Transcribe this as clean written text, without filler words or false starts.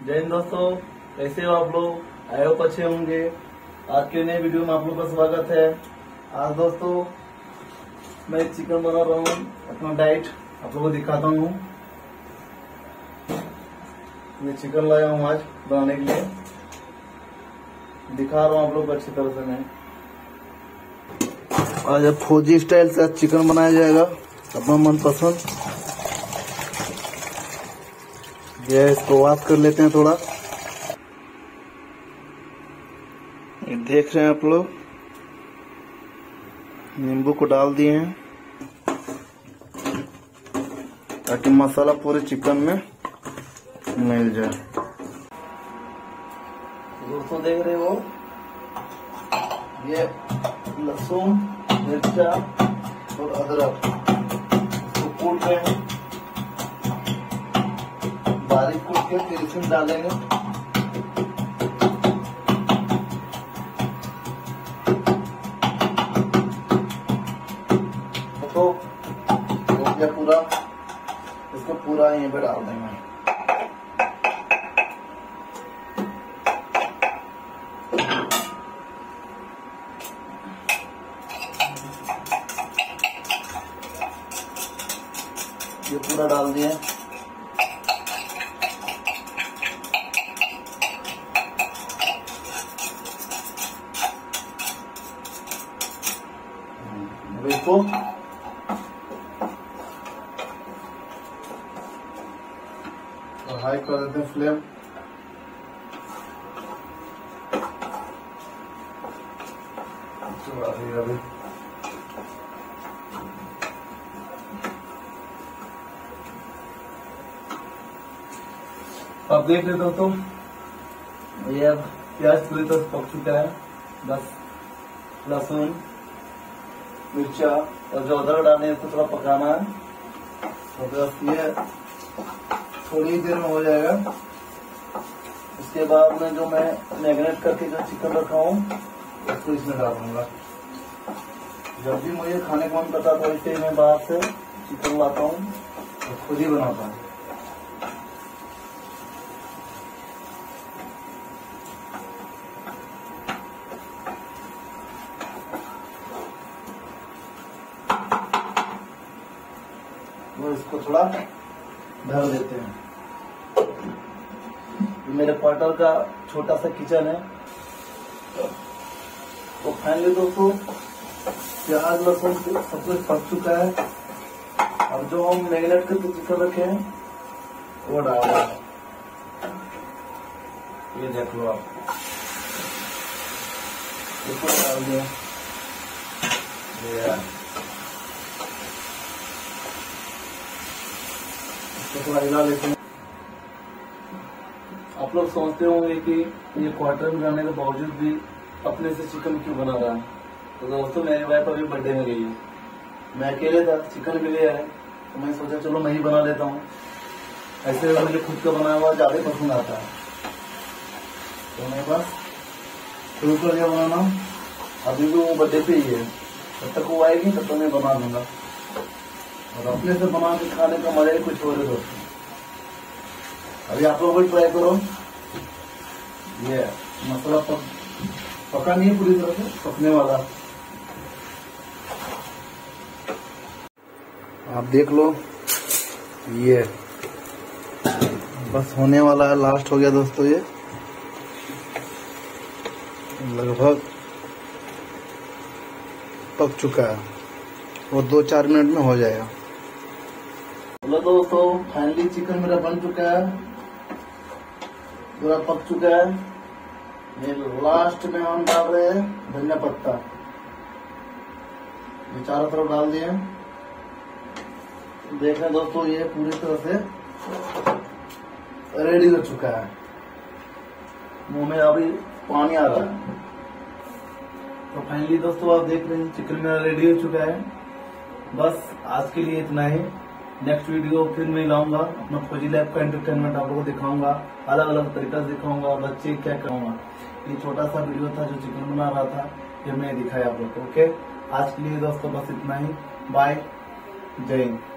जय हिंद दोस्तों, कैसे हो आप लोग? आई होप अच्छे होंगे। आज के नए वीडियो में आप लोग का स्वागत है। आज दोस्तों मैं चिकन बना रहा हूँ, अपना डाइट आप लोगों को दिखाता हूँ। ये चिकन लाया हूँ आज बनाने के लिए, दिखा रहा हूँ आप लोग को अच्छी तरह से। मैं आज फौजी स्टाइल से चिकन बनाया जाएगा, अपना मनपसंद। ये इसको वॉश कर लेते हैं थोड़ा। ये देख रहे हैं आप लोग, नींबू को डाल दिए हैं ताकि मसाला पूरे चिकन में मिल जाए। दोस्तों देख रहे हो, ये लहसुन, मिर्चा और अदरक इसको कूट रहे हैं, बारीक कूट के फिर इसमें डालेंगे। तो हो गया पूरा, इसको पूरा यहीं पे डाल देंगे। ये पूरा डाल दिया। इसको हाई कर देते हैं फ्लेम। अभी आप देख रहे दोस्तों, ये अब प्याज पूरी तरह पक चुका है। बस लहसुन, मिर्चा और जो अदरक डालने हैं इसको थोड़ा पकाना है। तो बस ये थोड़ी देर में हो जाएगा। उसके बाद में जो मैं मैरिनेट करके जो चिकन रखा हूँ उसको इसमें डालूंगा। जब भी मुझे खाने का मन करता है तो मैं बाहर से चिकन लाता हूँ और खुद ही बनाता हूँ। तो इसको थोड़ा ढक देते हैं। मेरे क्वार्टर का छोटा सा किचन है। तो फाइनली दोस्तों प्याज लहसुन सब कुछ पक चुका है। अब जो हम मैरिनेट करके चिकन रखे हैं वो डाल रहे हैं। ये देख लो आप, इसको डाल दिया। तो थोड़ा हिला लेते हैं। आप लोग सोचते होंगे कि ये क्वार्टर में रहने के बावजूद भी अपने से चिकन क्यों बना रहा है। तो दोस्तों मेरी वाइफ अभी बर्थडे में गई है, मैं अकेले था, चिकन के लिए है तो मैं सोचा चलो मैं ही बना लेता हूँ। ऐसे मुझे खुद का बनाया हुआ ज्यादा पसंद आता है तो मैं बस शुरू कर दिया बनाना। अभी भी वो बर्थडे पे ही है, जब तक वो आएगी तब तक मैं बना दूंगा। और अपने से बना के खाने का मजा ही कुछ और है दोस्तों। अभी आप लोग भी ट्राई करो। ये मसाला पका नहीं है पूरी तरह से, पकने वाला। आप देख लो, ये बस होने वाला है, लास्ट हो गया दोस्तों। ये लगभग पक चुका है और 2-4 मिनट में हो जाएगा। हेलो दोस्तों, फाइनली चिकन मेरा बन चुका है, पूरा पक चुका है। ये लास्ट में हम डाल रहे हैं धनिया पत्ता, ये चारों तरफ डाल दिए। देख रहे हैं दोस्तों, ये पूरी तरह से रेडी हो चुका है। मुंह में अभी पानी आ रहा है। तो फाइनली दोस्तों आप देख रहे हैं चिकन मेरा रेडी हो चुका है। बस आज के लिए इतना ही। नेक्स्ट वीडियो फिर मैं लाऊंगा, अपना फौजी लाइफ का एंटरटेनमेंट आप लोगों को दिखाऊंगा, अलग अलग तरीका से दिखाऊंगा, बच्चे क्या करूंगा। ये छोटा सा वीडियो था जो चिकन बना रहा था, ये मैं दिखाया आप लोग को। ओके, आज के लिए दोस्तों बस इतना ही। बाय, जय हिंद।